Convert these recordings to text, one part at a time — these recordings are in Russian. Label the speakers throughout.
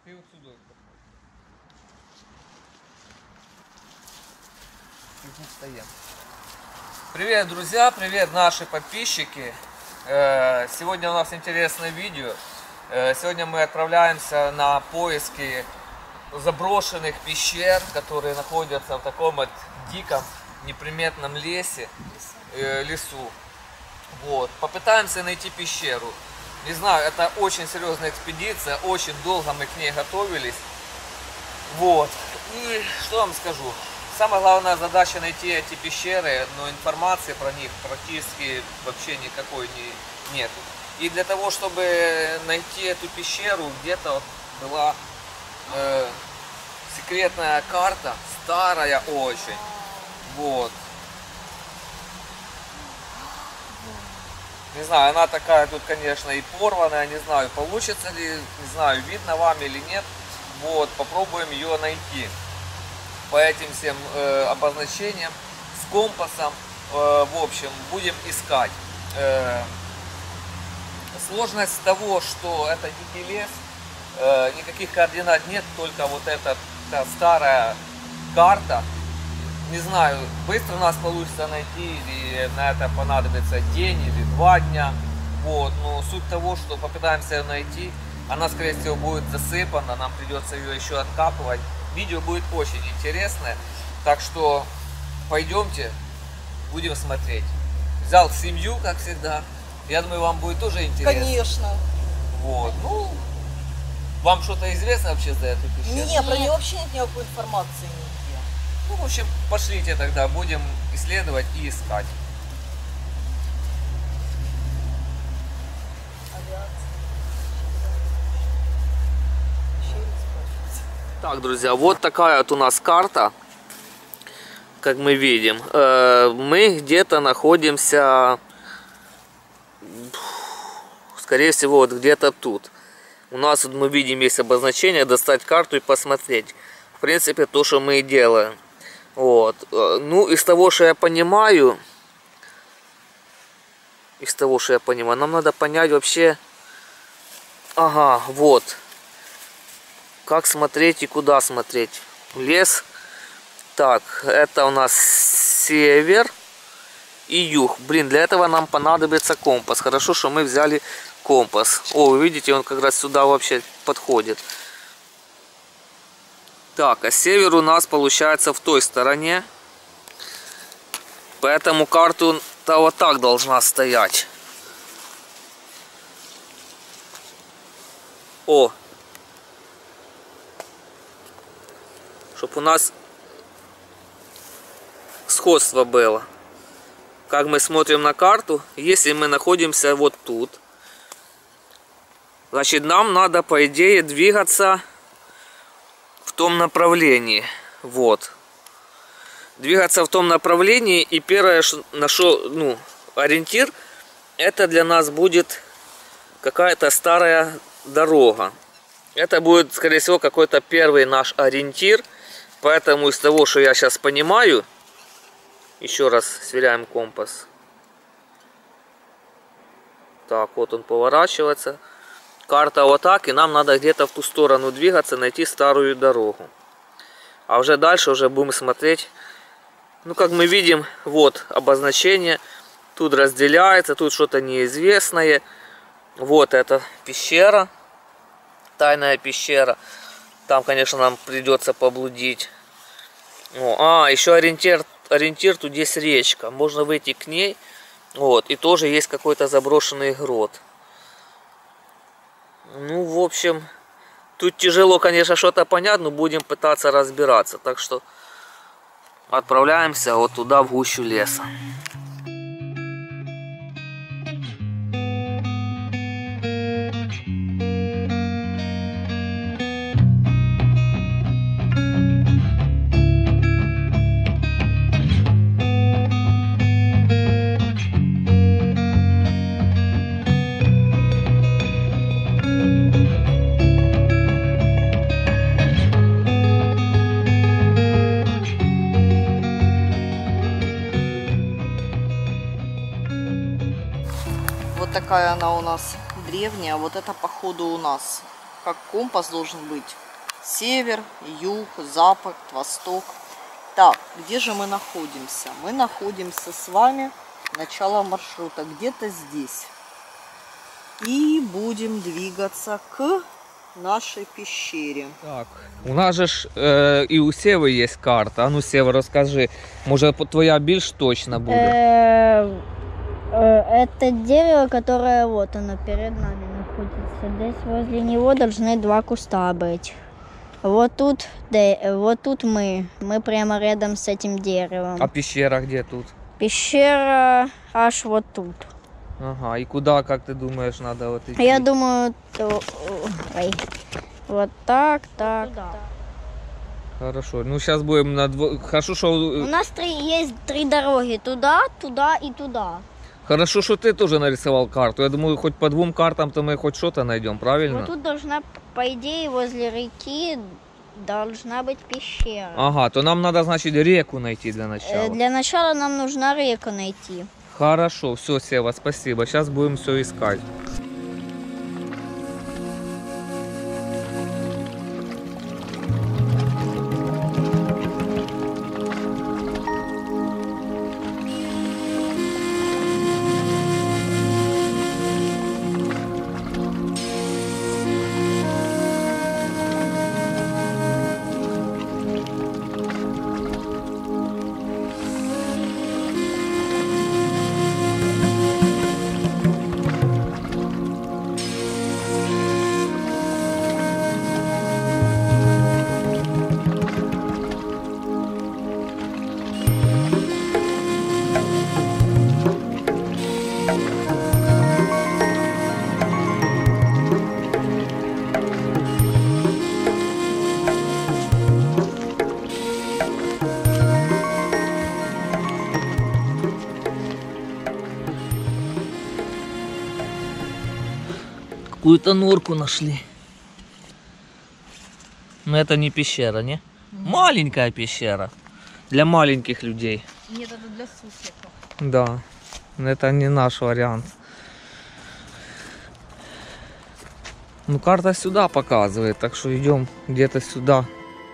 Speaker 1: Ты вот сюда. Привет, друзья, привет, наши подписчики. Сегодня у нас интересное видео. Сегодня мы отправляемся на поиски заброшенных пещер, которые находятся в таком вот диком, неприметном лесу. Вот. Попытаемся найти пещеру. Не знаю, это очень серьезная экспедиция, очень долго мы к ней готовились. Вот. И что вам скажу? Самая главная задача найти эти пещеры, но информации про них практически вообще никакой нет. И для того, чтобы найти эту пещеру, где-то вот была секретная карта, старая очень. Вот. Не знаю, она такая тут, конечно, и порванная, не знаю, получится ли, не знаю, видно вам или нет. Вот, попробуем ее найти по этим всем обозначениям, с компасом, в общем, будем искать. Сложность того, что это дикий лес, никаких координат нет, только вот эта старая карта. Не знаю, быстро у нас получится найти, или на это понадобится день или 2 дня. Вот, но суть того, что попытаемся ее найти, она, скорее всего, будет засыпана, нам придется ее еще откапывать. Видео будет очень интересное, так что пойдемте, будем смотреть. Взял семью, как всегда. Я думаю, вам будет тоже интересно.
Speaker 2: Конечно.
Speaker 1: Вот, ну, вам что-то известно вообще за эту пещеру?
Speaker 2: Нет, про нее вообще нет никакой информации нигде.
Speaker 1: Ну, в общем, пошлите тогда, будем исследовать и искать. Так, друзья, вот такая вот у нас карта, как мы видим. Мы где-то находимся, скорее всего, вот где-то тут. У нас, вот мы видим, есть обозначение, достать карту и посмотреть. В принципе, то, что мы и делаем. Вот. Ну, из того, что я понимаю, нам надо понять вообще, ага, вот, как смотреть и куда смотреть. Лес. Так, это у нас север и юг. Блин, для этого нам понадобится компас. Хорошо, что мы взяли компас. О, вы видите, он как раз сюда вообще подходит. Так, а север у нас получается в той стороне. Поэтому карта вот так должна стоять. О! Чтобы у нас сходство было. Как мы смотрим на карту, если мы находимся вот тут, значит, нам надо, по идее, двигаться в том направлении. Вот. Двигаться в том направлении. И первое, на что, ну, ориентир, это для нас будет какая-то старая дорога. Это будет, скорее всего, какой-то первый наш ориентир. Поэтому из того, что я сейчас понимаю, еще раз сверяем компас. Так, вот он поворачивается. Карта вот так, и нам надо где-то в ту сторону двигаться, найти старую дорогу. А уже дальше уже будем смотреть. Ну, как мы видим, вот обозначение. Тут разделяется, тут что-то неизвестное. Вот эта пещера. Тайная пещера. Там, конечно, нам придется поблудить. Еще ориентир, тут есть речка. Можно выйти к ней. Вот, и тоже есть какой-то заброшенный грот. Ну, в общем, тут тяжело, конечно, что-то понять, но будем пытаться разбираться. Так что отправляемся вот туда, в гущу леса.
Speaker 2: Вот такая она у нас древняя. Вот это, походу, у нас как компас должен быть. Север, юг, запад, восток. Так, где же мы находимся? Мы находимся с вами, начало маршрута, где-то здесь. И будем двигаться к нашей пещере.
Speaker 1: Так, у нас же ж і у Севи є карта. А ну, Сева, розкажи, може твоя більш точна буде?
Speaker 3: Это дерево, которое вот оно перед нами находится. Здесь возле него должны два куста быть. Вот тут мы. Мы прямо рядом с этим деревом.
Speaker 1: А пещера где тут?
Speaker 3: Пещера аж вот тут.
Speaker 1: Ага, и куда, как ты думаешь, надо вот идти?
Speaker 3: Я думаю, вот так.
Speaker 1: Хорошо, ну сейчас будем на Хорошо, что...
Speaker 3: У нас есть три дороги. Туда, туда и туда.
Speaker 1: Хорошо, что ты тоже нарисовал карту. Я думаю, хоть по двум картам-то мы хоть что-то найдем, правильно?
Speaker 3: Вот тут должна, по идее, возле реки должна быть пещера.
Speaker 1: Ага, то нам надо, значит, реку найти для начала.
Speaker 3: Для начала нам нужна реку найти.
Speaker 1: Хорошо, все, Сева, спасибо. Сейчас будем все искать. Какую-то норку нашли. Но это не пещера, не? Маленькая пещера. Для маленьких людей.
Speaker 2: Нет, это для сусликов.
Speaker 1: Да. Это не наш вариант. Ну, карта сюда показывает, так что идем где-то сюда.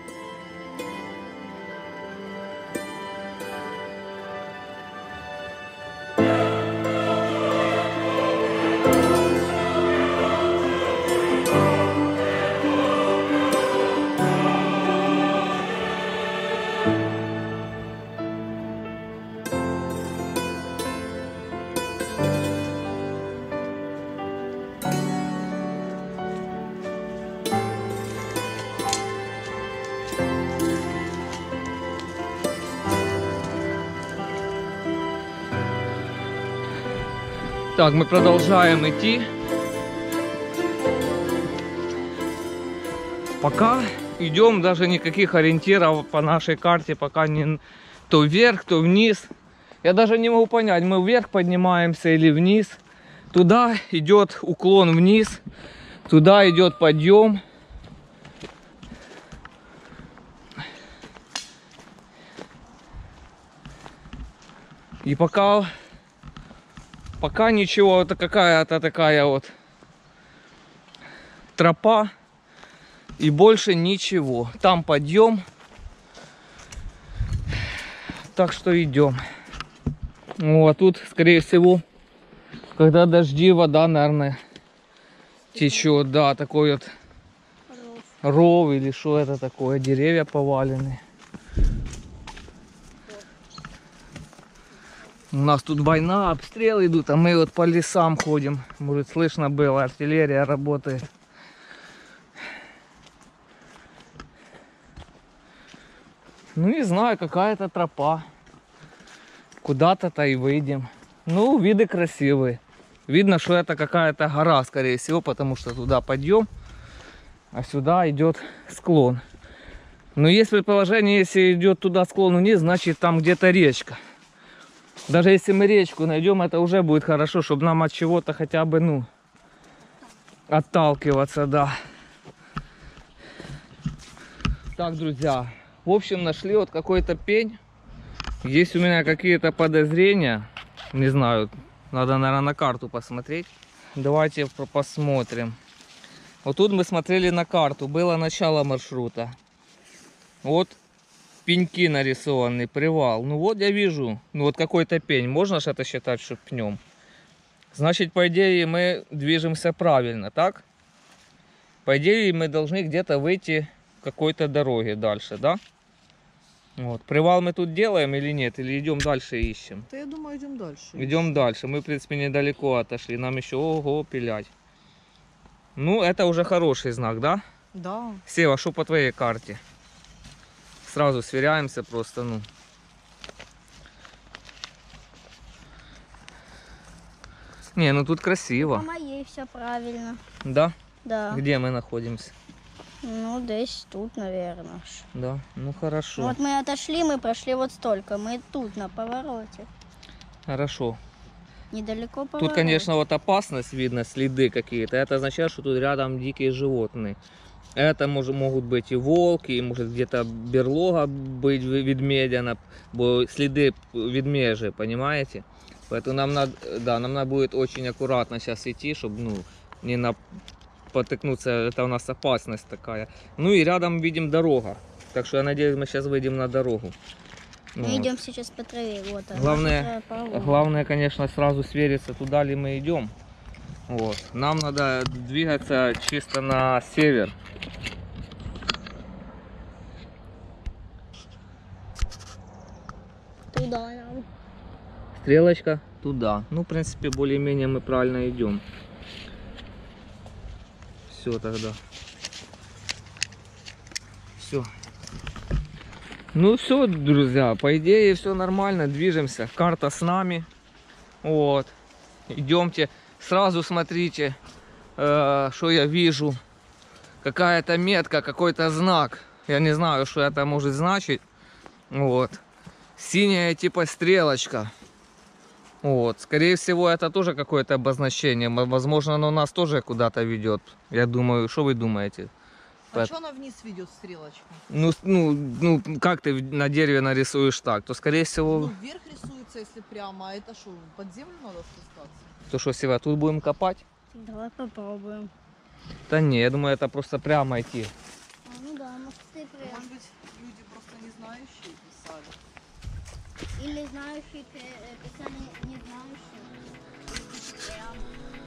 Speaker 1: Так, мы продолжаем идти. Пока идем, даже никаких ориентиров по нашей карте пока не то вверх, то вниз. Я даже не могу понять, мы вверх поднимаемся или вниз. Туда идет уклон вниз, туда идет подъем. И пока ничего, это какая-то такая вот тропа и больше ничего. Там подъем, так что идем. Ну, а тут, скорее всего, когда дожди, вода, наверное, течет. Да, такой вот ров или что это такое, деревья повалены. У нас тут война, обстрелы идут, а мы вот по лесам ходим. Может, слышно было, артиллерия работает. Ну, не знаю, какая-то тропа. Куда-то-то и выйдем. Ну, виды красивые. Видно, что это какая-то гора, скорее всего, потому что туда подъем, а сюда идет склон. Но есть предположение, если идет туда склон вниз, значит там где-то речка. Даже если мы речку найдем, это уже будет хорошо, чтобы нам от чего-то хотя бы, ну, отталкиваться, да. Так, друзья, в общем, нашли вот какой-то пень. Есть у меня какие-то подозрения. Не знаю, надо, наверное, на карту посмотреть. Давайте посмотрим. Вот тут мы смотрели на карту, было начало маршрута. Вот пеньки нарисованный, привал. Ну вот я вижу, ну вот какой-то пень. Можно же это считать, что пнем? Значит, по идее, мы движемся правильно, так? По идее, мы должны где-то выйти к какой-то дороге дальше, да? Вот. Привал мы тут делаем или нет? Или идем дальше и ищем?
Speaker 2: Да я думаю, идем дальше.
Speaker 1: Идем дальше. Мы, в принципе, недалеко отошли. Нам еще ого пилять. Ну, это уже хороший знак, да?
Speaker 2: Да.
Speaker 1: Сева, что по твоей карте? Сразу сверяемся просто, ну. Не, ну тут красиво.
Speaker 3: По моей все правильно.
Speaker 1: Да?
Speaker 3: Да.
Speaker 1: Где мы находимся?
Speaker 3: Ну, здесь тут, наверное.
Speaker 1: Да, ну хорошо.
Speaker 3: Вот мы отошли, мы прошли вот столько. Мы тут на повороте.
Speaker 1: Хорошо.
Speaker 3: Недалеко поворот.
Speaker 1: Тут, конечно, вот опасность видно, следы какие-то. Это означает, что тут рядом дикие животные. Это могут быть и волки, и может где-то берлога быть ведмедя, следы ведмежьи, понимаете? Поэтому нам надо будет очень аккуратно сейчас идти, чтобы ну, не потыкнуться. Это у нас опасность такая. Ну и рядом видим дорога. Так что я надеюсь, мы сейчас выйдем на дорогу.
Speaker 3: Мы
Speaker 1: Вот.
Speaker 3: идем сейчас по траве. Вот,
Speaker 1: Главное, конечно, сразу свериться, туда ли мы идем. Вот. Нам надо двигаться чисто на север.
Speaker 3: Туда нам.
Speaker 1: Стрелочка туда. Ну, в принципе, более-менее мы правильно идем. Все тогда. Все. Ну все, друзья, по идее все нормально, движемся. Карта с нами. Вот. Идемте. Сразу смотрите, что я вижу. Какая-то метка, какой-то знак. Я не знаю, что это может значить. Вот. Синяя типа стрелочка. Вот. Скорее всего, это тоже какое-то обозначение. Возможно, оно нас тоже куда-то ведет. Я думаю, что вы думаете?
Speaker 2: А что она вниз ведет, стрелочка?
Speaker 1: Ну, как ты на дереве нарисуешь так, то скорее всего...
Speaker 2: Ну, вверх рисуется, если прямо, а это что, под землю надо спускаться?
Speaker 1: То что, Сева, тут будем копать?
Speaker 3: Давай попробуем.
Speaker 1: Да не, я думаю, это просто прямо идти.
Speaker 3: Ну да, может ты прям.
Speaker 2: Может быть, люди просто не знающие писали.
Speaker 3: Или знающие писали не знающие. Прям.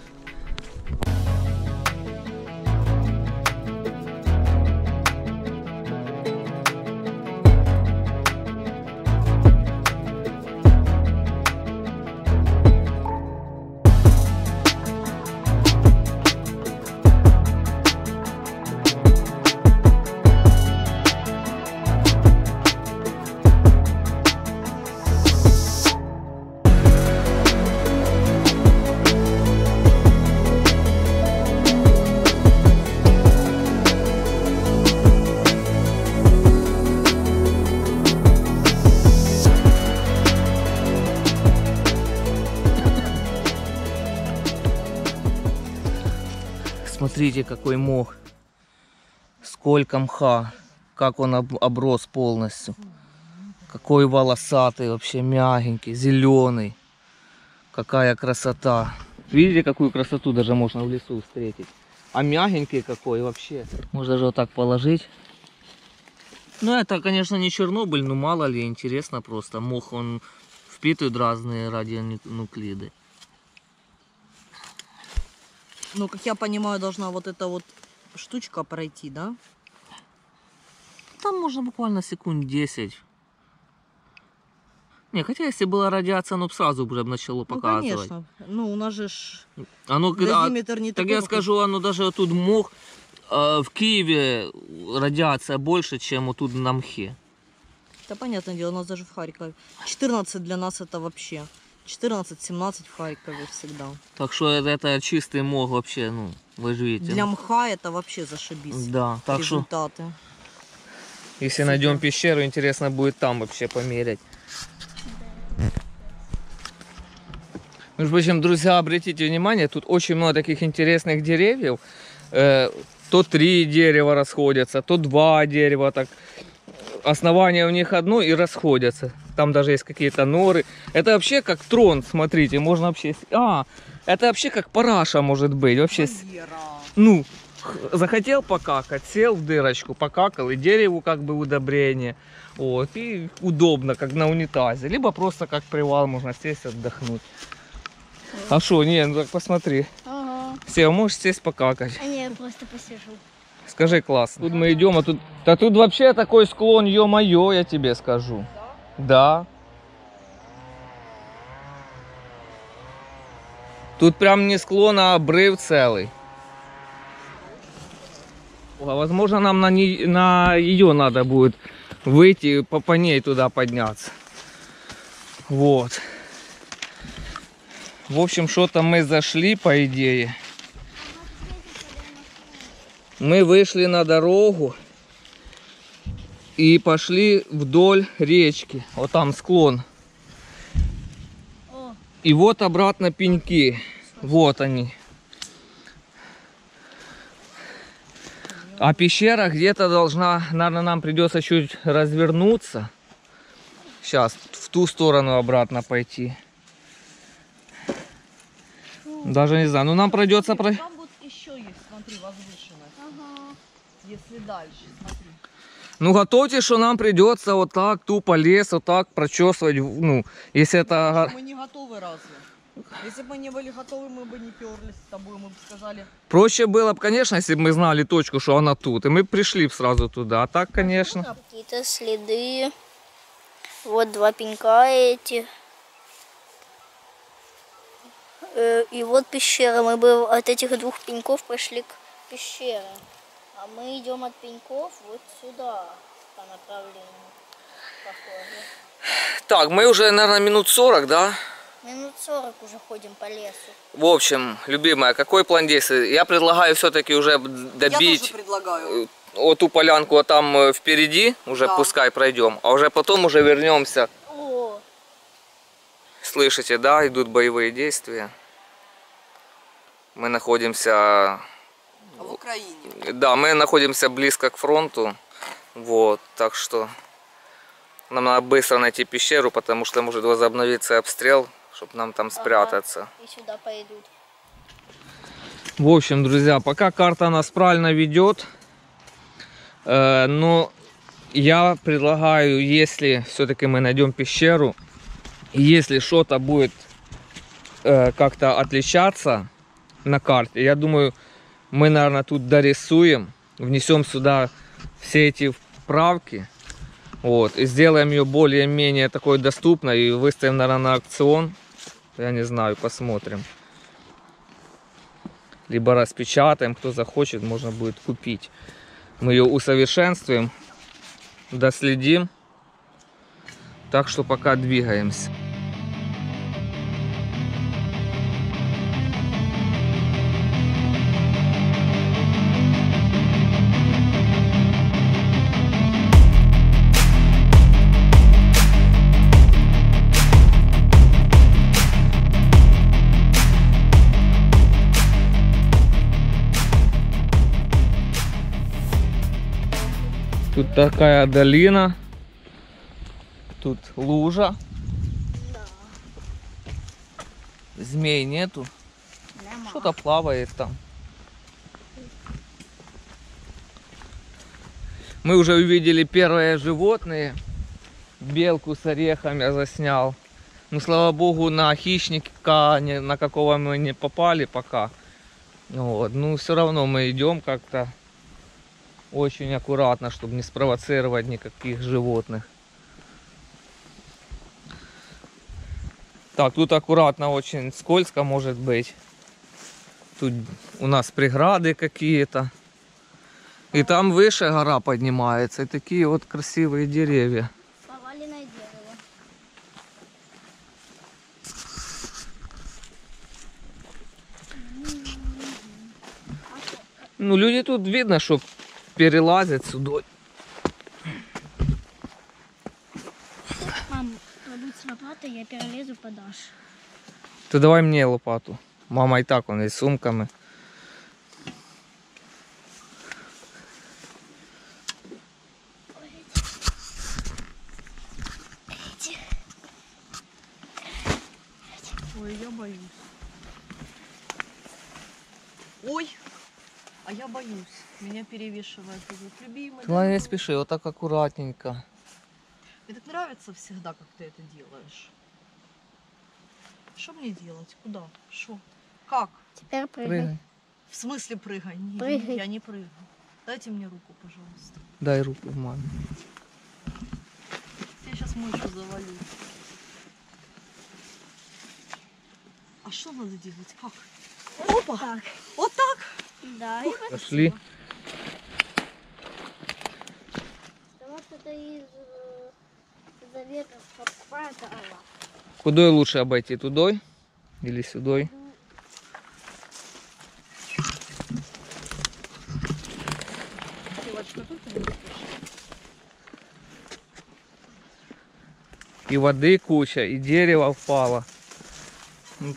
Speaker 1: Смотрите, какой мох. Сколько мха. Как он оброс полностью. Какой волосатый, вообще мягенький, зеленый. Какая красота. Видите, какую красоту даже можно в лесу встретить. А мягенький какой вообще. Можно даже вот так положить. Ну, это, конечно, не Чернобыль, но мало ли, интересно просто. Мох, он впитывает разные радионуклиды.
Speaker 2: Ну, как я понимаю, должна вот эта вот штучка пройти, да?
Speaker 1: Там можно буквально секунд 10. Не, хотя если была радиация, оно бы сразу уже начало показывать.
Speaker 2: Ну, конечно. Ну, у нас же ж
Speaker 1: Оно,
Speaker 2: дозиметр не
Speaker 1: так
Speaker 2: такой.
Speaker 1: я скажу, оно даже тут мох, в Киеве радиация больше, чем вот тут на мхе.
Speaker 2: Да, понятное дело, у нас даже в Харькове. 14 для нас это вообще. 14-17 в Харькове всегда.
Speaker 1: Так что это чистый мох вообще, ну, вы же видите.
Speaker 2: Для мха это вообще зашибись.
Speaker 1: Да, так что,
Speaker 2: результаты.
Speaker 1: если найдем пещеру, интересно будет там вообще померять. Между прочим, друзья, обратите внимание, тут очень много таких интересных деревьев. То 3 дерева расходятся, то 2 дерева. Так. Основание у них одно и расходятся. Там даже есть какие-то норы. Это вообще как трон, смотрите, можно вообще... это вообще как параша может быть. Вообще...
Speaker 2: Вольера.
Speaker 1: ну, захотел покакать, сел в дырочку, покакал, и дереву как бы удобрение. Вот, и удобно, как на унитазе. Либо просто как привал, можно сесть, отдохнуть. А что, не, ну так посмотри.
Speaker 3: Ага.
Speaker 1: Сева, можешь сесть покакать.
Speaker 3: А не, я просто посижу.
Speaker 1: Скажи, классно. Тут мы идем, а тут вообще такой склон, ё-моё, я тебе скажу. Да. Тут прям не склон, а обрыв целый. А возможно, нам на ее надо будет выйти, по ней туда подняться. Вот. В общем, что-то мы зашли, по идее. Мы вышли на дорогу и пошли вдоль речки. Вот там склон.
Speaker 3: О.
Speaker 1: И вот обратно пеньки. Вот они. А пещера где-то должна, наверное, нам придется чуть развернуться. Сейчас в ту сторону обратно пойти. Даже не знаю. Ну нам придется...
Speaker 2: Там вот еще есть, смотри, возвышенность.
Speaker 3: Ага.
Speaker 2: Если дальше, смотри.
Speaker 1: Ну готовьте, что нам придется вот так тупо лес, вот так прочесывать. Ну, если это...
Speaker 2: Мы не готовы разве? Если бы мы не были готовы, мы бы не перлись с тобой, мы бы сказали...
Speaker 1: Проще было бы, конечно, если бы мы знали точку, что она тут. И мы пришли бы сразу туда. А так, конечно...
Speaker 3: Какие-то следы. Вот два пенька эти. И вот пещера. Мы бы от этих двух пеньков пошли к пещере. А мы идем от пеньков вот сюда, по направлению. Похоже.
Speaker 1: Так, мы уже, наверное, минут 40, да?
Speaker 3: Минут 40 уже ходим по лесу.
Speaker 1: В общем, любимая, какой план действий? Я предлагаю все-таки уже
Speaker 2: Я
Speaker 1: добить
Speaker 2: тоже предлагаю.
Speaker 1: вот ту полянку вот там впереди, уже
Speaker 2: Да.
Speaker 1: пускай пройдем, а уже потом уже вернемся.
Speaker 3: О,
Speaker 1: Слышите, да, идут боевые действия. Мы находимся,
Speaker 2: В Украине.
Speaker 1: да, мы находимся близко к фронту, вот, так что нам надо быстро найти пещеру, потому что может возобновиться обстрел, чтобы нам там спрятаться.
Speaker 3: и сюда пойдут.
Speaker 1: В общем, друзья, пока карта нас правильно ведет, но я предлагаю, если все-таки мы найдем пещеру, и если что-то будет как-то отличаться на карте, я думаю, мы, наверное, тут дорисуем, внесем сюда все эти вправки, вот, и сделаем ее более-менее такой доступной и выставим, наверное, на аукцион. Я не знаю, посмотрим. Либо распечатаем, кто захочет, можно будет купить. Мы ее усовершенствуем, доследим. Так что пока двигаемся. Тут такая долина, тут лужа,
Speaker 3: Да.
Speaker 1: змей нету,
Speaker 3: Нема.
Speaker 1: что-то плавает там. Мы уже увидели первые животные, белку с орехами я заснял. Ну, слава богу, на хищника, на какого мы не попали пока. Вот. Ну, все равно мы идем как-то очень аккуратно, чтобы не спровоцировать никаких животных. Так, тут аккуратно, очень скользко может быть. Тут у нас преграды какие-то. И там выше гора поднимается. И такие вот красивые деревья.
Speaker 3: Поваленное дерево.
Speaker 1: Ну, люди тут видно, что перелазят сюда.
Speaker 3: Мам, кладут с лопатой, я перелезу, подашь.
Speaker 1: Ты давай мне лопату. Мама и так он и с сумками.
Speaker 2: Ой, я боюсь. Ой, А я боюсь. Меня перевешивает этот любимый.
Speaker 1: Ладно, не спеши, вот так аккуратненько.
Speaker 2: Мне так нравится всегда, как ты это делаешь. Что мне делать? Куда? Что? Как?
Speaker 3: Теперь прыгай.
Speaker 1: Прыгай.
Speaker 2: В смысле прыгай? Не,
Speaker 3: Прыгай.
Speaker 2: Я не прыгаю. Дайте мне руку, пожалуйста.
Speaker 1: Дай руку маме.
Speaker 2: Я сейчас мышку завалю. А что надо делать? Как? Опа!
Speaker 3: Так.
Speaker 2: Вот так?
Speaker 3: Да, и вот
Speaker 1: Пошли.
Speaker 3: потому что это из заветов какая-то Аллах.
Speaker 1: Кудой лучше обойти? Тудой или сюдой?
Speaker 2: Девочка, тут ты не спишь.
Speaker 1: И воды куча, и дерево впало.
Speaker 2: И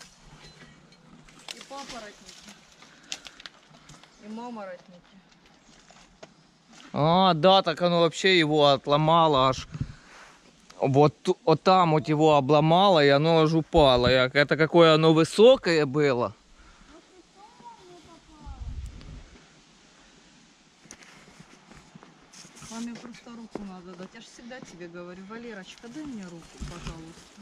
Speaker 2: папоротники. И маморотники.
Speaker 1: А, да, так оно вообще его отломало аж. Вот там вот его обломало, и оно аж упало. Это какое оно высокое было.
Speaker 2: Маме просто руку надо дать. Я же всегда тебе говорю, Валерочка, дай мне руку, пожалуйста.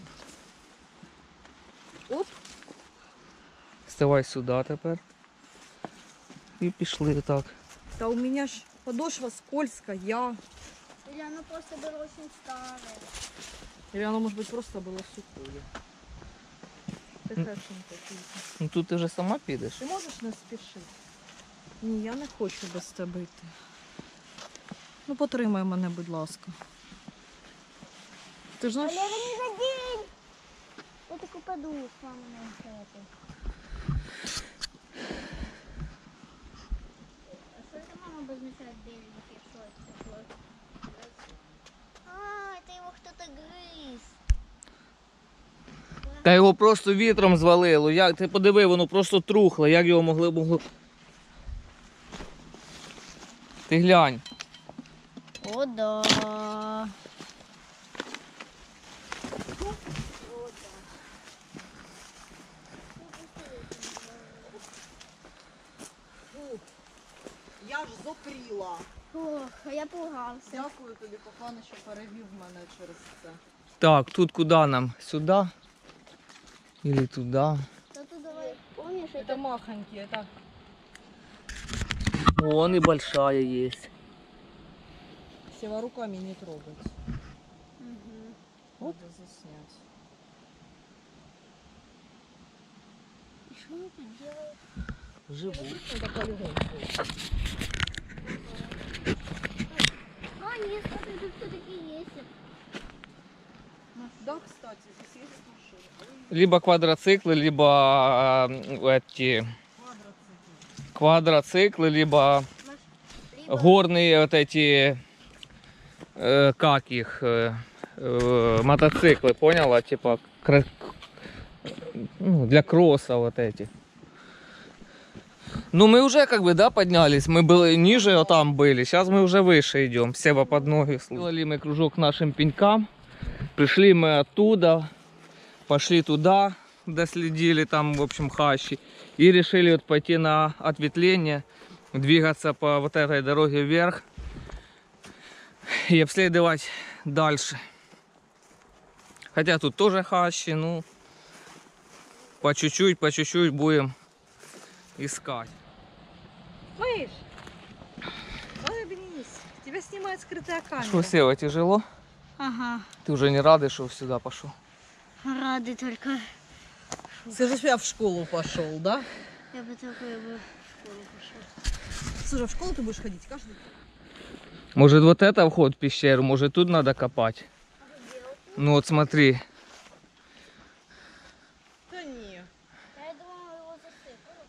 Speaker 2: Оп.
Speaker 1: Вставай сюди тепер. І пішли так.
Speaker 2: Да у меня ж подошва скользкая.
Speaker 3: Или оно просто было очень старое.
Speaker 2: Или оно, может быть, просто было сухое. Така какие-то.
Speaker 1: Ну тут ти вже сама підеш.
Speaker 2: Ти можеш не спішити? Ні, я не хочу без тебе йти. Ну, потримай мене, будь ласка. Ти ж знаєш,
Speaker 3: Валера, не задень! Я так упаду с вами на это. А что это мама обозначает беленький? Что это такое? А, это его кто-то грыз.
Speaker 1: Та його просто вітром звалило. Як ти подиви, воно просто трухло. Як його могло. Ти глянь.
Speaker 3: О, да.
Speaker 2: я ж зопріла.
Speaker 3: Ох, а я пугався.
Speaker 2: Дякую тобі, кохана, що перевів мене через це.
Speaker 1: Так, тут куди нам? Сюди? Или туди?
Speaker 3: Да ты давай, помнишь,
Speaker 2: Это махоньки, это...
Speaker 1: Вон и большая есть.
Speaker 2: Сева руками не трогать.
Speaker 3: Угу.
Speaker 2: Надо заснять.
Speaker 3: И что мы тут делаем?
Speaker 1: Живу.
Speaker 2: Это полигон.
Speaker 3: А, нет, смотри, тут все-таки есть.
Speaker 2: Да, кстати, здесь есть машина.
Speaker 1: Либо квадроциклы, либо эти квадроциклы, либо
Speaker 3: Либо
Speaker 1: горные вот эти, как их, мотоциклы, поняла? Типа ну, для кросса вот эти. Ну мы уже как бы, да, поднялись, мы были ниже, а там были, сейчас мы уже выше идем, Сева под ноги. Сделали мы кружок к нашим пенькам, пришли мы оттуда, пошли туда, доследили там, в общем, хащи, и решили вот пойти на ответвление, двигаться по вот этой дороге вверх и обследовать дальше. Хотя тут тоже хащи, ну, по чуть-чуть будем искать.
Speaker 2: Слышь, улыбнись. Тебя снимает скрытая камера.
Speaker 1: Что, Сева, тяжело?
Speaker 3: Ага,
Speaker 1: Ты уже не рады, что сюда пошел?
Speaker 3: рады только.
Speaker 2: Ты же я в школу пошел, да?
Speaker 3: Я бы только бы в школу пошел.
Speaker 2: Слушай, а в школу ты будешь ходить каждый день?
Speaker 1: Может, вот это вход в пещеру, может, тут надо копать? Ну вот смотри.
Speaker 2: Да не,
Speaker 3: Я думала, его засыпали.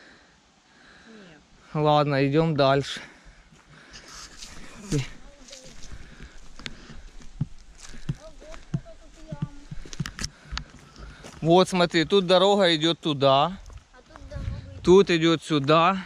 Speaker 2: не.
Speaker 1: Ладно, идем дальше.
Speaker 3: Сколько тут ям.
Speaker 1: Вот смотри, тут дорога идет туда,
Speaker 3: А тут дорога.
Speaker 1: тут идет сюда.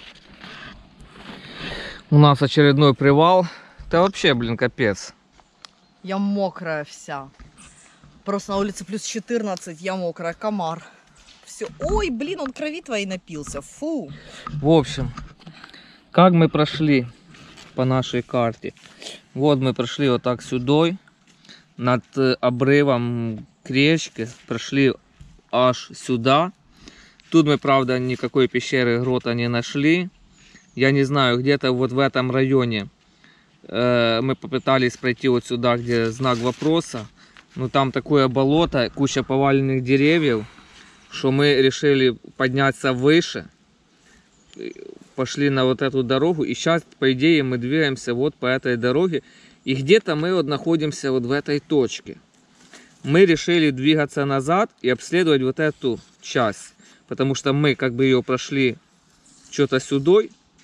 Speaker 1: У нас очередной привал. Это вообще, блин, капец.
Speaker 2: Я мокрая вся. Просто на улице плюс 14, я мокрая, комар. Все. все. Ой, блин, он крови твоей напился. Фу.
Speaker 1: В общем, как мы прошли по нашей карте. Вот мы прошли вот так сюда, над обрывом к речке, прошли аж сюда. Тут мы, правда, никакой пещеры, грота не нашли. Я не знаю, где-то вот в этом районе мы попытались пройти вот сюда, где знак вопроса. Но там такое болото, куча поваленных деревьев, что мы решили подняться выше. Пошли на вот эту дорогу. И сейчас, по идее, мы двигаемся вот по этой дороге. И где-то мы вот находимся вот в этой точке. Мы решили двигаться назад и обследовать вот эту часть. Потому что мы как бы ее прошли что-то сюда.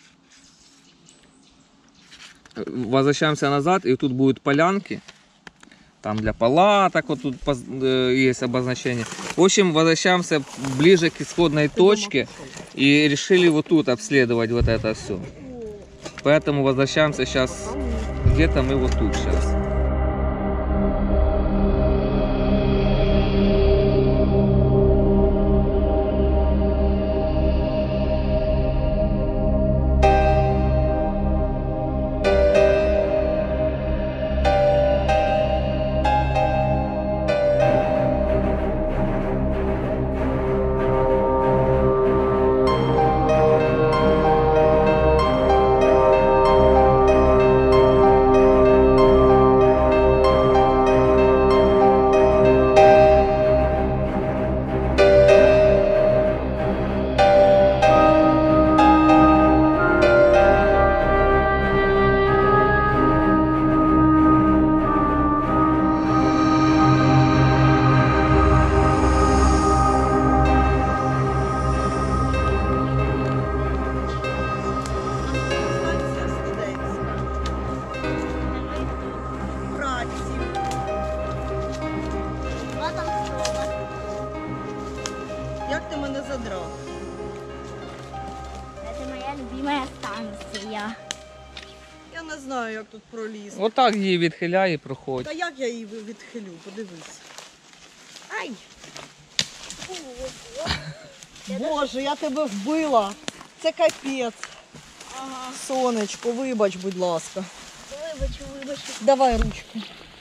Speaker 1: Возвращаемся назад, и тут будут полянки. Там для палаток вот тут есть обозначение. В общем, возвращаемся ближе к исходной точке. И решили вот тут обследовать вот это все. Поэтому возвращаемся сейчас. Где-то мы вот тут сейчас.
Speaker 2: Як ти мене задрав?
Speaker 3: Это моя любимая станция.
Speaker 2: Я не знаю, як тут пролізти.
Speaker 1: Отак її відхиляй і проходь.
Speaker 2: Та як я її відхилю? Подивись. Ай! Боже, я тебе вбила. Це капець.
Speaker 3: Ага.
Speaker 2: Сонечко, вибач, будь ласка.
Speaker 3: Выбачу.
Speaker 2: Давай ручку.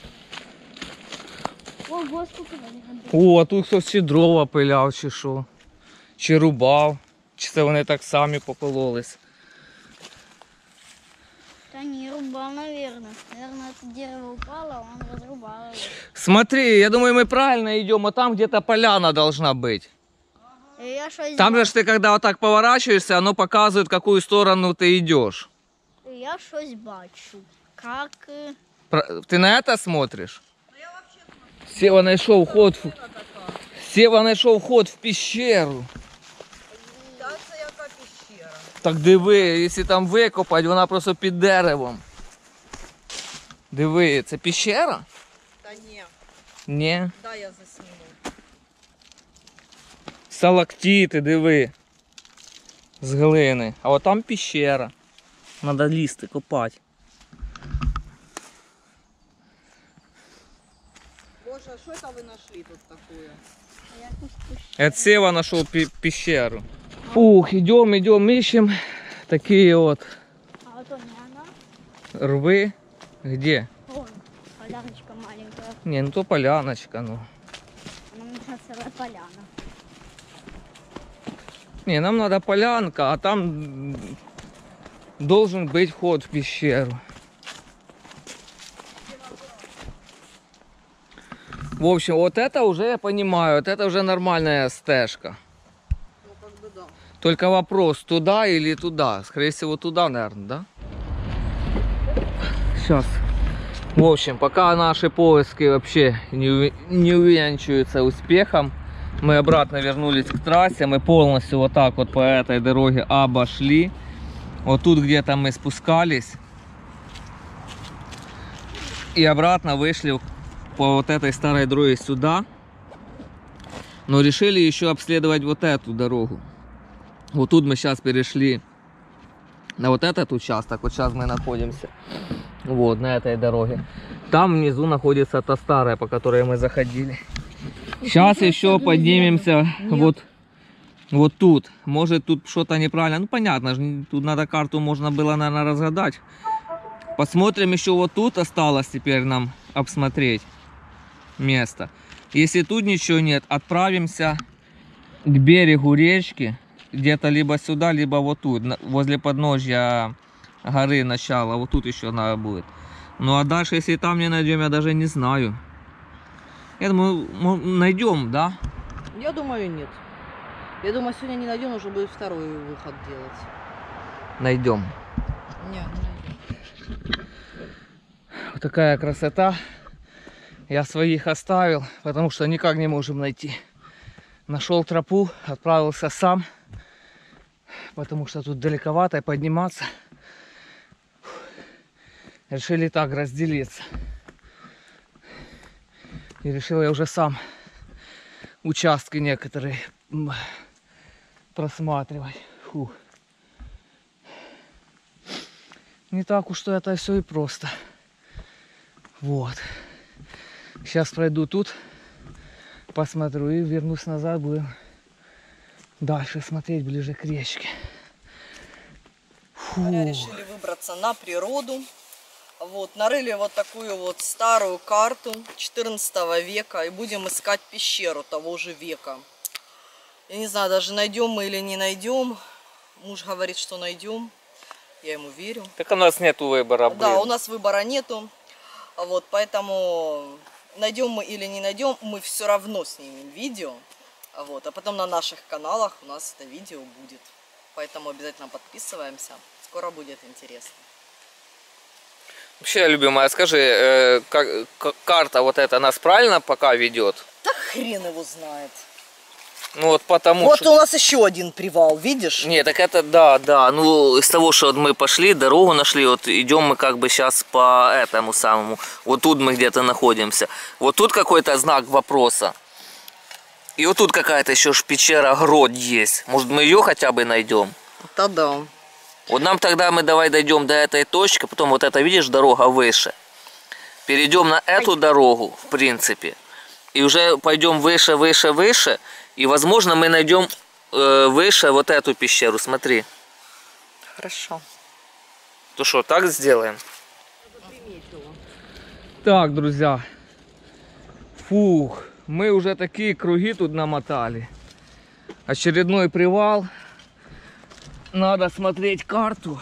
Speaker 3: Ого, сколько надо.
Speaker 1: О, а тут хтось чи дрова пиляв, чи що. Чи рубав. Чи це вони так самі покололись.
Speaker 3: Да не рубал, наверное. Наверное, это дерево упало, он разрубал его.
Speaker 1: Смотри, я думаю, мы правильно идем, а там где-то поляна должна быть.
Speaker 3: И я что
Speaker 1: Там же ж ты, когда вот так поворачиваешься, оно показывает, в какую сторону ты идешь.
Speaker 3: Я щось бачу. Как...
Speaker 1: Ты на это смотришь? Сева нашел вход Сева нашел вход в пещеру.
Speaker 2: Та це яка пещера?
Speaker 1: Так диви, якщо там викопати, вона просто під деревом. Диви, це пещера?
Speaker 2: Та ні,
Speaker 1: Ні.
Speaker 2: дай я засніму.
Speaker 1: Сталактити, диви. З глини. А от там пещера. Надо лізти, копати.
Speaker 2: Боже, а що це ви знайшли тут таке?
Speaker 1: Это Сева нашел пещеру. Ух, идем, ищем такие вот
Speaker 3: А вот он не она.
Speaker 1: рвы. Где?
Speaker 3: Вон, поляночка маленькая.
Speaker 1: Не, ну то поляночка, ну.
Speaker 3: Нам нужна целая поляна.
Speaker 1: Не, нам надо полянка, а там должен быть вход в пещеру. В общем, вот это уже я понимаю, вот это уже нормальная стежка.
Speaker 2: Ну, как бы да.
Speaker 1: Только вопрос, туда или туда? Скорее всего, туда, наверное, да? Сейчас. В общем, пока наши поиски вообще не увенчиваются успехом, мы обратно вернулись к трассе. Мы полностью вот так вот по этой дороге обошли. Вот тут где-то мы спускались. И обратно вышли по вот этой старой дороге сюда. Но решили еще обследовать вот эту дорогу. Вот тут мы сейчас перешли на вот этот участок. Вот сейчас мы находимся вот на этой дороге. Там внизу находится та старая, по которой мы заходили. Сейчас еще поднимемся вот Вот тут. Может тут что-то неправильно. Ну понятно, тут надо карту можно было, наверное, разгадать. Посмотрим еще вот тут осталось теперь нам обсмотреть место. Если тут ничего нет, отправимся к берегу речки. Где-то либо сюда, либо вот тут. Возле подножья горы начала. Вот тут еще надо будет. Ну а дальше, если там не найдем, я даже не знаю. Я думаю, найдем, да?
Speaker 2: Я думаю, нет. Я думаю, сегодня не найдем, уже будет второй выход делать.
Speaker 1: Найдем.
Speaker 2: Нет, не найдем.
Speaker 1: Вот такая красота. Я своих оставил, потому что никак не можем найти. Нашел тропу, отправился сам, потому что тут далековато и подниматься. Решили так разделиться. И решил я уже сам участки некоторые просматривать. Фу. Не так уж это все и просто. Вот. Сейчас пройду тут, посмотрю и вернусь назад, будем дальше смотреть ближе к речке. Фу.
Speaker 2: Мы решили выбраться на природу. Вот, нарыли вот такую вот старую карту 14 века и будем искать пещеру того же века. Я не знаю, даже найдем мы или не найдем. Муж говорит, что найдем. Я ему верю.
Speaker 1: Так у нас нету выбора. Блин.
Speaker 2: Да, у нас выбора нету. Вот, поэтому найдем мы или не найдем, мы все равно снимем видео. Вот, а потом на наших каналах у нас это видео будет. Поэтому обязательно подписываемся. Скоро будет интересно.
Speaker 1: Вообще, любимая, скажи, карта вот эта нас правильно пока ведет?
Speaker 2: Да хрен его знает.
Speaker 1: Ну вот потому
Speaker 2: Вот
Speaker 1: что...
Speaker 2: у нас еще один привал, видишь?
Speaker 1: Не, так это да. Ну, из того, что вот мы пошли, дорогу нашли, вот идем мы как бы сейчас по этому самому. Вот тут мы где-то находимся. Вот тут какой-то знак вопроса. И вот тут какая-то еще пещера, грот есть. Может, мы ее хотя бы найдем?
Speaker 2: Да.
Speaker 1: Вот нам тогда мы давай дойдем до этой точки, потом вот это, видишь, дорога выше. Перейдем на эту дорогу, в принципе. И уже пойдем выше, выше, выше. И, возможно, мы найдем выше вот эту пещеру. Смотри.
Speaker 2: Хорошо.
Speaker 1: То что, так сделаем? Так, друзья. Фух. Мы уже такие круги тут намотали. Очередной привал. Надо смотреть карту.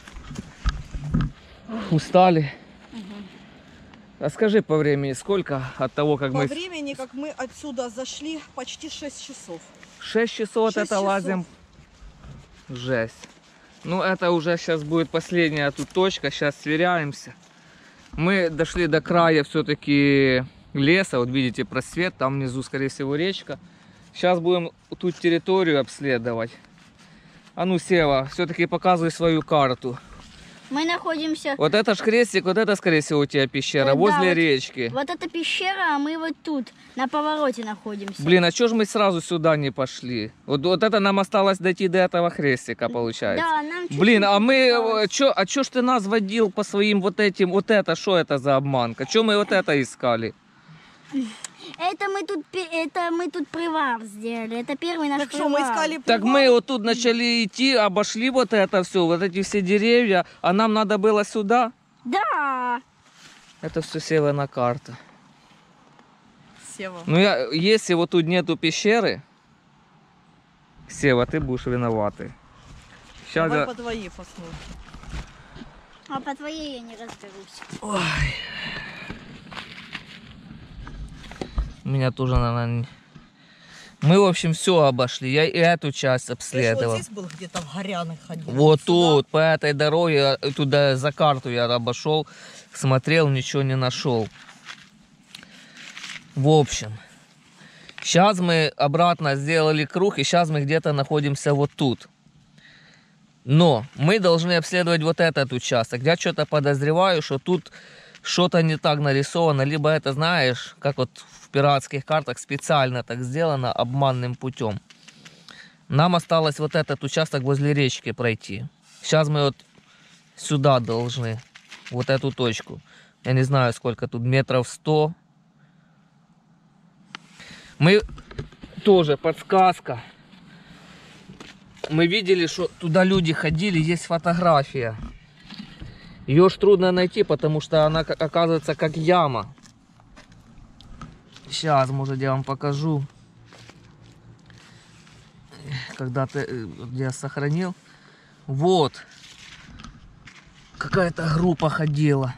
Speaker 1: Устали. А скажи по времени, сколько от того, как мы...
Speaker 2: По времени, как мы отсюда зашли, почти 6 часов.
Speaker 1: 6 часов
Speaker 2: 6
Speaker 1: это
Speaker 2: часов.
Speaker 1: лазим. Жесть. Ну это уже сейчас будет последняя тут точка. Сейчас сверяемся. Мы дошли до края все-таки леса. Вот видите просвет. Там внизу, скорее всего, речка. Сейчас будем тут территорию обследовать. А ну, Сева, все-таки показывай свою карту.
Speaker 3: Мы находимся...
Speaker 1: Вот это ж крестик, вот это, скорее всего, у тебя пещера,
Speaker 3: Да,
Speaker 1: возле
Speaker 3: вот-
Speaker 1: речки.
Speaker 3: Вот эта пещера, а мы вот тут, на повороте находимся.
Speaker 1: Блин, а чё ж мы сразу сюда не пошли? Вот это нам осталось дойти до этого крестика, получается.
Speaker 3: Да, нам чуть-чуть
Speaker 1: Блин, а мы,
Speaker 3: осталось.
Speaker 1: чё ж ты нас водил по своим вот этим, вот это, что это за обманка? Чё мы вот это искали?
Speaker 3: Это мы тут привал сделали. Это первый наш
Speaker 2: Так
Speaker 3: привал.
Speaker 2: что, мы искали
Speaker 1: Так
Speaker 2: привал?
Speaker 1: мы вот тут начали идти, обошли вот это все, вот эти все деревья, а нам надо было сюда.
Speaker 3: Да.
Speaker 1: Это все Севина карта.
Speaker 2: Сева.
Speaker 1: Ну, если вот тут нету пещеры, Сева, ты будешь виноватый. Сейчас
Speaker 2: Давай
Speaker 1: я...
Speaker 2: по твоей посмотрим.
Speaker 3: А по твоей я не разберусь.
Speaker 1: Ой. Меня тоже, наверное... Мы, в общем, все обошли. Я и эту часть
Speaker 2: Ты ж
Speaker 1: обследовал.
Speaker 2: вот здесь был где-то в Горяных ходил.
Speaker 1: Вот
Speaker 2: Сюда.
Speaker 1: тут, по этой дороге, туда за карту я обошел, смотрел, ничего не нашел. В общем, сейчас мы обратно сделали круг, и сейчас мы где-то находимся вот тут. Но мы должны обследовать вот этот участок. Я что-то подозреваю, что тут что-то не так нарисовано, либо это, знаешь, как вот в пиратских картах специально так сделано, обманным путем. Нам осталось вот этот участок возле речки пройти. Сейчас мы вот сюда должны, вот эту точку. Я не знаю, сколько тут, метров 100. Мы тоже, подсказка. мы видели, что туда люди ходили, есть фотография. Ее ж трудно найти, потому что она оказывается как яма. Сейчас, может, я вам покажу. Когда-то, где я сохранил. Вот. Какая-то группа ходила.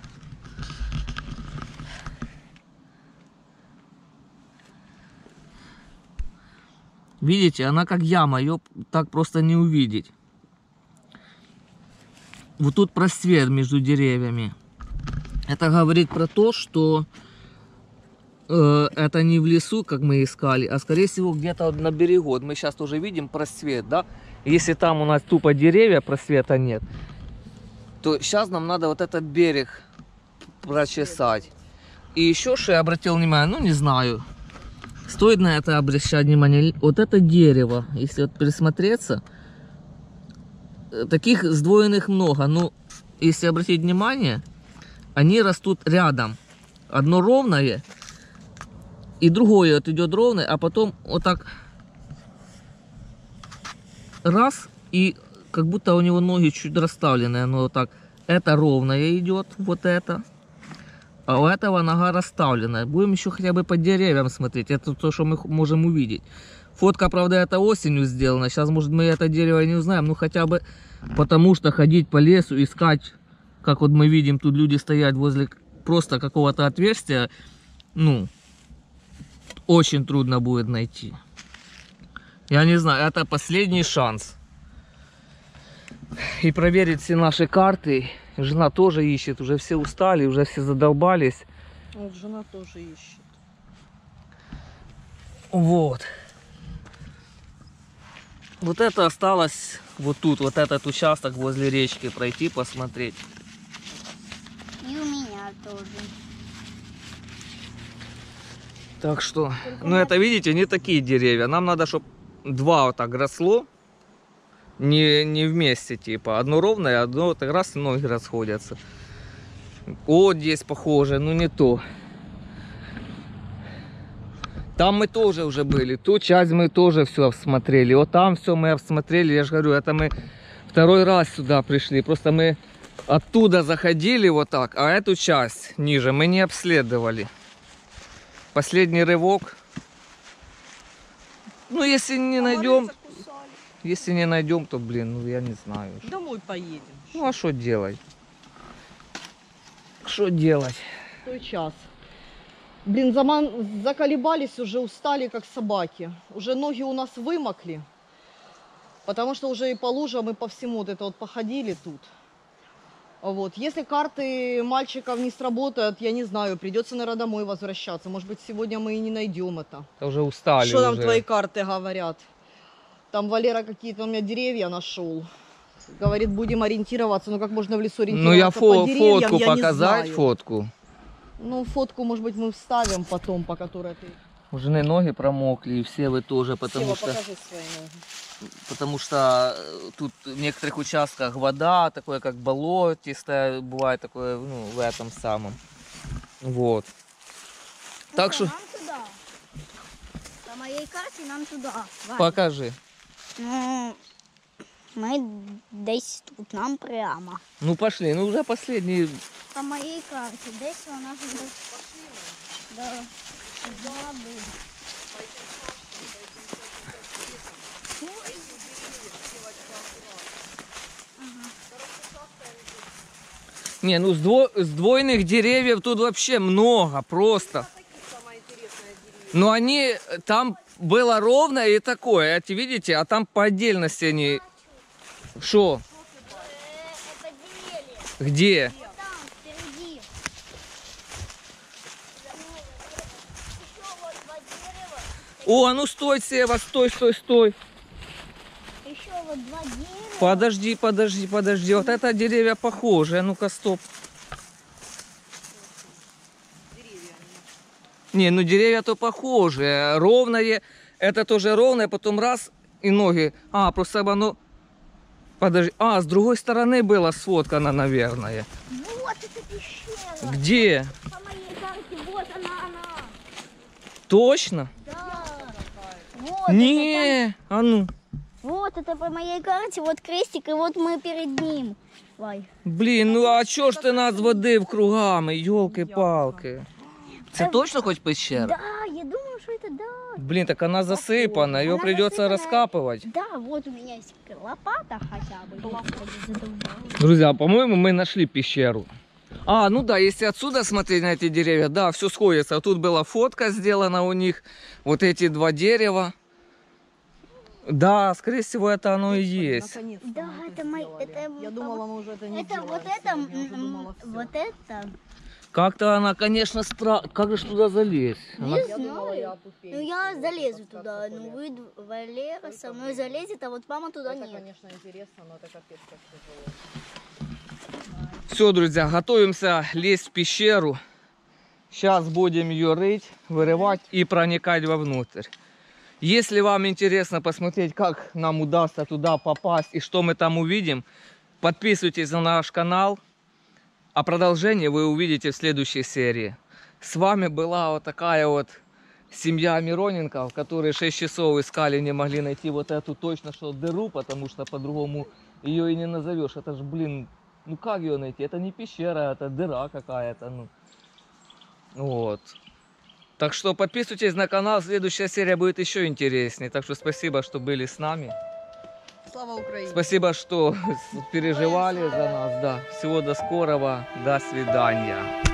Speaker 1: Видите, она как яма, ее так просто не увидеть. Вот тут просвет между деревьями. Это говорит про то, что это не в лесу, как мы искали, а скорее всего где-то на берегу. Вот мы сейчас тоже видим просвет, да? Если там у нас тупо деревья, просвета нет, то сейчас нам надо вот этот берег прочесать. И еще что я обратил внимание, ну не знаю, стоит на это обращать внимание. Вот это дерево, если вот присмотреться, таких сдвоенных много. Но если обратить внимание, они растут рядом. Одно ровное, и другое вот идет ровное, а потом вот так раз, и как будто у него ноги чуть расставлены. Оно вот так, это ровное идет, вот это. А у этого нога расставленная. Будем еще хотя бы по деревьям смотреть. Это то, что мы можем увидеть. Фотка, правда, это осенью сделана. Сейчас, может, мы это дерево не узнаем. Ну, хотя бы потому что ходить по лесу, искать, как вот мы видим, тут люди стоят возле просто какого-то отверстия, ну, очень трудно будет найти. Я не знаю, это последний шанс. И проверить все наши карты. Жена тоже ищет, уже все устали, уже все задолбались.
Speaker 2: Вот жена тоже ищет.
Speaker 1: Вот. Вот это осталось вот тут, вот этот участок возле речки пройти, посмотреть.
Speaker 3: И у меня тоже.
Speaker 1: Так что, ну это, видите, не такие деревья. Нам надо, чтобы два вот так росло. Не вместе, типа. Одно ровное, одно вот раз и ноги расходятся. Вот здесь похоже, но не то. Там мы тоже уже были. Ту часть мы тоже все осмотрели. Вот там все мы осмотрели. Я же говорю, это мы второй раз сюда пришли. Просто мы оттуда заходили вот так, а эту часть ниже мы не обследовали. Последний рывок. Ну, если не найдем... Если не найдем, то, блин, ну я не знаю.
Speaker 2: Домой поедем.
Speaker 1: Ну, а что делать? Что делать?
Speaker 2: Той час. Блин, заколебались уже, устали как собаки. Уже ноги у нас вымокли. Потому что уже и по лужам, и по всему вот это вот походили тут. Вот. Если карты мальчиков не сработают, я не знаю, придется, наверное, домой возвращаться. Может быть, сегодня мы и не найдем это.
Speaker 1: Уже устали.
Speaker 2: Что там
Speaker 1: уже.
Speaker 2: твои карты говорят? Там Валера какие-то у меня деревья нашел. Говорит, будем ориентироваться. Ну, как можно в лесу ориентироваться?
Speaker 1: Ну, я
Speaker 2: по деревьям,
Speaker 1: фотку
Speaker 2: я не
Speaker 1: показать,
Speaker 2: знаю.
Speaker 1: фотку.
Speaker 2: Ну, фотку, может быть, мы вставим потом, по которой ты...
Speaker 1: У жены ноги промокли, и все вы тоже, потому
Speaker 2: Сева,
Speaker 1: что...
Speaker 2: покажи свои ноги.
Speaker 1: Потому что тут в некоторых участках вода, такое как болотистое, бывает такое, ну, в этом самом. Вот. Так что...
Speaker 3: Нам туда. По моей карте нам туда. Ваня.
Speaker 1: Покажи.
Speaker 3: Ну, ми десь тут, нам прямо.
Speaker 1: Ну, пошли, ну, уже последний...
Speaker 3: По моей карте, десь вона вже пошли. Да. Да,
Speaker 1: Не, ну сдвоенных деревьев тут вообще много, просто. Но они, там было ровно и такое, эти видите, а там по отдельности они... Шо?
Speaker 3: Это деревья.
Speaker 1: Где?
Speaker 3: Вот там, впереди. Еще вот два дерева.
Speaker 1: О, а ну стой, Сева, стой, стой, стой.
Speaker 3: Еще вот два дерева.
Speaker 1: Подожди, подожди, подожди. Вот это деревья похожие. Ну-ка, стоп. Не, ну деревья-то похожие. Ровное. Это тоже ровное, потом раз и ноги. А, просто оно... Подожди. А, с другой стороны была сфоткана, наверное.
Speaker 3: Вот это пещера.
Speaker 1: Где?
Speaker 3: По моей карте, вот она.
Speaker 1: Точно?
Speaker 3: Да. Вот это
Speaker 1: Не, а ну.
Speaker 3: Вот это по моей карте, вот крестик, и вот мы перед ним. Ой.
Speaker 1: Блін, ну а чого ж ти нас водив кругами, йолки-палки? Це точно хоч пещера?
Speaker 3: Да, я думаю, что это да.
Speaker 1: Блин, так она засыпана, ее
Speaker 3: Она
Speaker 1: придется
Speaker 3: засыпана.
Speaker 1: раскапывать.
Speaker 3: Да, вот у меня есть лопата хотя бы. Господи, задолбала.
Speaker 1: Друзья, по-моему, мы нашли пещеру. А, ну да, если отсюда смотреть на эти деревья, да, все сходится. Тут была фотка сделана у них, вот эти два дерева. Да, скорее всего, это оно и есть.
Speaker 2: Наконец-то
Speaker 3: Да,
Speaker 2: мы
Speaker 3: это мои-
Speaker 2: сделали.
Speaker 3: это-
Speaker 2: Я думала, мы уже это не
Speaker 3: Это
Speaker 2: делаем
Speaker 3: вот это,
Speaker 2: сегодня, я уже думала, всё.
Speaker 3: вот это.
Speaker 1: Как-то она, конечно, Как же ж туда залезть? Она-
Speaker 2: Я думала, я опупею.
Speaker 3: Ну я
Speaker 2: Всё,
Speaker 3: залезу
Speaker 2: спускаться
Speaker 3: туда. Ну
Speaker 2: полез.
Speaker 3: вы, Валера, со мной залезет, а вот мама туда
Speaker 2: Это,
Speaker 3: нет.
Speaker 2: конечно, интересно, но это капец как тяжело.
Speaker 1: Все, друзья, готовимся лезть в пещеру. Сейчас будем ее рыть, вырывать и проникать вовнутрь. Если вам интересно посмотреть, как нам удастся туда попасть и что мы там увидим, подписывайтесь на наш канал. А продолжение вы увидите в следующей серии. С вами была вот такая вот семья Мироненков, которые 6 часов искали, не могли найти вот эту точно что дыру, потому что по-другому ее и не назовешь. Это ж, блин, ну как ее найти? Это не пещера, это дыра какая-то. Ну. Вот. Так что подписывайтесь на канал, следующая серия будет еще интереснее. Так что спасибо, что были с нами.
Speaker 2: Слава Украине!
Speaker 1: Спасибо, что переживали за нас. Да. Всего до скорого. До свидания.